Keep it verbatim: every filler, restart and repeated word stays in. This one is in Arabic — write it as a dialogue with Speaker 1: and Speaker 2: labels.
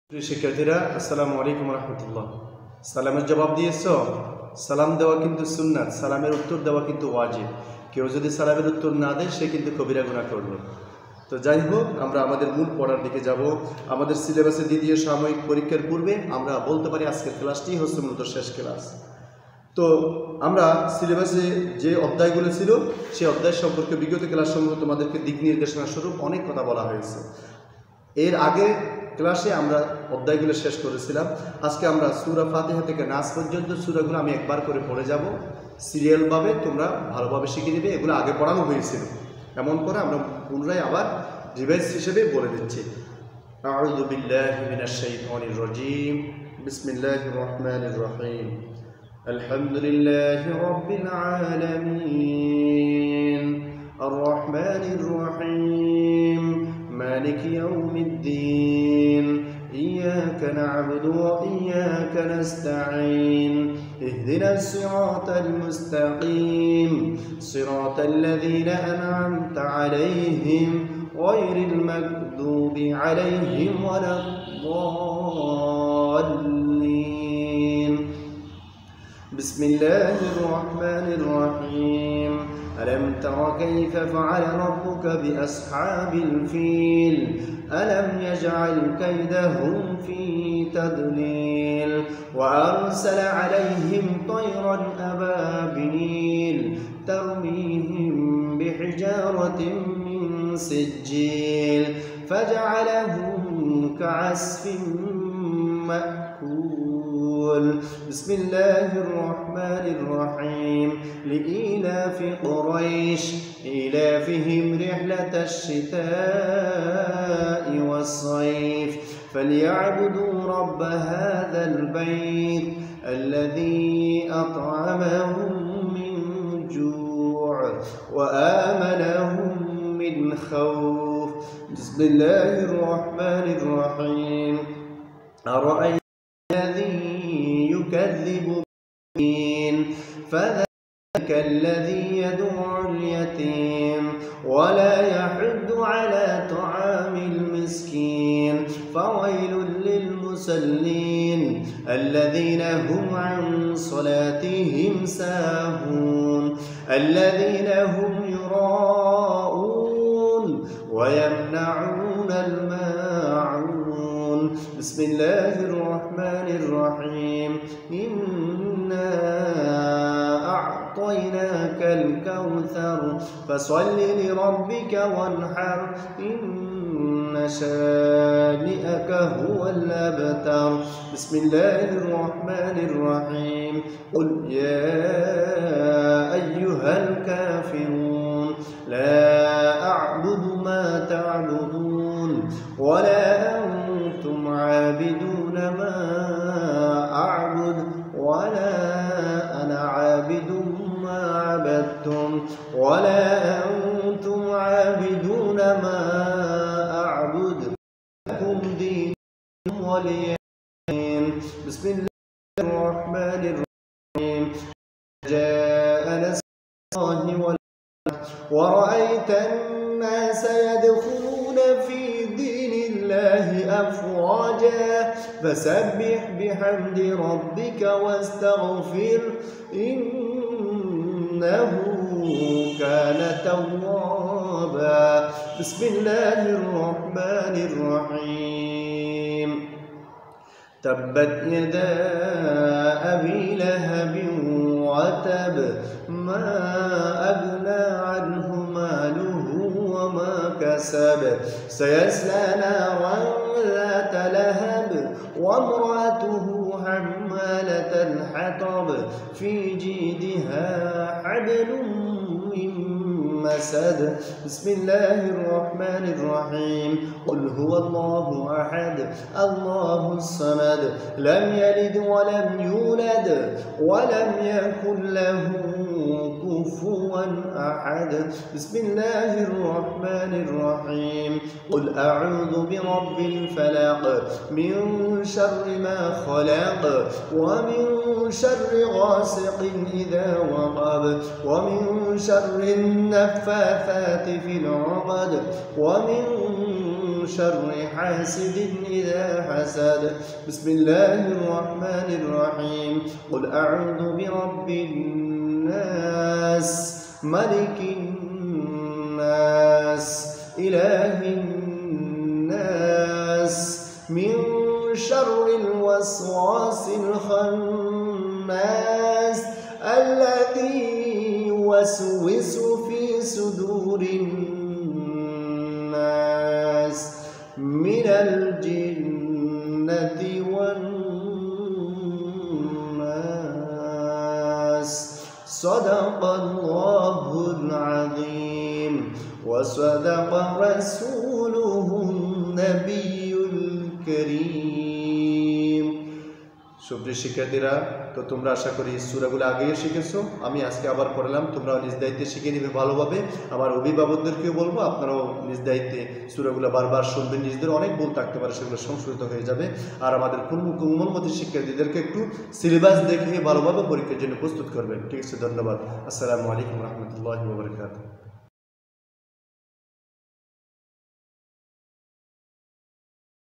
Speaker 1: প্রিয় শিক্ষার্থীরা, আসসালামু আলাইকুম রহমতুল্লাহ। সালামের জবাব দিয়েছ? সালাম দেওয়া কিন্তু সুন্নাত, সালামের উত্তর দেওয়া কিন্তু ওয়াজিব। কেউ যদি সালামের উত্তর না দেয় সে কিন্তু কবিরা গুনাহ করলো। তো যাই হোক, আমরা আমাদের মূল পড়ার দিকে যাব। আমাদের সিলেবাসে দ্বিতীয় সাময়িক পরীক্ষার পূর্বে আমরা বলতে পারি আজকের ক্লাসটি হচ্ছে মূলত শেষ ক্লাস। তো আমরা সিলেবাসে যে অধ্যায়গুলো ছিল সেই অধ্যায় সম্পর্কে বিগত ক্লাসসমূহ তোমাদেরকে দিক নির্দেশনা স্বরূপ অনেক কথা বলা হয়েছে। এর আগে ক্লাসে আমরা অধ্যায়গুলো শেষ করেছিলাম। আজকে আমরা সূরা ফাতিহা থেকে নাস পর্যন্ত সূরাগুলো আমি একবার করে পড়ে যাব। সিরিয়ালভাবে তোমরা ভালোভাবে শিখে নেবে। এগুলো আগে পড়ানো হয়েছিল, এমন করে আমরা পুনরায় আবার রিভাইজ হিসেবে বলে দিচ্ছি। আউযু বিল্লাহি মিনাশ শাইতানির রাজীম। বিসমিল্লাহির রহমানির রহিম। আলহামদুলিল্লাহি রাব্বিল আলামিন আর রহমানির রহিম مالك يوم الدين إياك نعبد وإياك نستعين اهدنا الصراط المستقيم صراط الذين أنعمت عليهم غير المغضوب عليهم ولا الضالين بسم الله الرحمن الرحيم ألم تر كيف فعل ربك بأصحاب الفيل ألم يجعل كيدهم في تضليل وأرسل عليهم طيرا أبابيل ترميهم بحجارة من سجيل فجعلهم كعصف مأكول بسم الله الرحمن الرحيم لإيلاف قريش إيلافهم رحلة الشتاء والصيف فليعبدوا رب هذا البيت الذي أطعمهم من جوع وآمنهم من خوف بسم الله الرحمن الرحيم أرأيت الذي يكذب بالدين فذلك الذي يدعو اليتيم ولا يحض على طعام المسكين فويل للمصلين الذين هم عن صلاتهم ساهون الذين هم يراءون ويمنعون الماعون بسم الله الرحمن الرحيم إنا أعطيناك الكوثر فصل لربك وانحر إن شانئك هو الأبتر بسم الله الرحمن الرحيم قل يا أيها الكافرون لا أعبد ما تعبدون ولا أنتم عابدون ما أعبد ولا أنا عابد ما عبدتم ولا أنتم عابدون ما أعبد لكم دينكم ولي دين بسم الله الرحمن الرحيم جاء نصر الله والفتح ورأيت الناس يدخلون في دين الله أفواجا فسبح بحمد ربك واستغفر إنه كان توابا بسم الله الرحمن الرحيم تبت يدا أبي لهب وتب ما أغنى عنه ماله وما كسب سيصلى نارا ذات لهب وامرأته حمالة الحطب في جيدها حبل من مسد بسم الله الرحمن الرحيم قل هو الله أحد الله الصمد لم يلد ولم يولد ولم يكن له كفوا أحد بسم الله الرحمن الرحيم قل أعوذ برب الفلق من شر ما خلق ومن شر غاسق إذا وقب ومن شر النفاثات في العقد ومن شر حاسد إذا حسد بسم الله الرحمن الرحيم قل أعوذ برب الناس ملك الناس إله الناس من شر الوسواس الخناس الذي يوسوس في صدور الناس من الجنة والناس صدق الله العظيم وصدق رسوله النبي الكريم সুপ্রিয় শিক্ষার্থীরা, তো তোমরা আশা করি সূরাগুলো আগেই শিখেছো। আমি আজকে আবার পড়লাম, তোমরা নিজ দায়িত্বে শিখে নিবে ভালোভাবে। আমার অভিভাবকদেরকেও বলবো আপনারাও নিজ দায়িত্বে সূরাগুলো বারবার শুনবেন। নিজেদের অনেক ভুল থাকতে পারে, সেগুলো সংশোধিত হয়ে যাবে। আর আমাদের কোমলমতি শিক্ষার্থীদেরকে একটু সিলেবাস দেখে ভালোভাবে পরীক্ষার জন্য প্রস্তুত করবেন। ঠিক আছে, ধন্যবাদ। আসসালামু আলাইকুম রহমতুল্লাহি ওয়া বারাকাতুহু।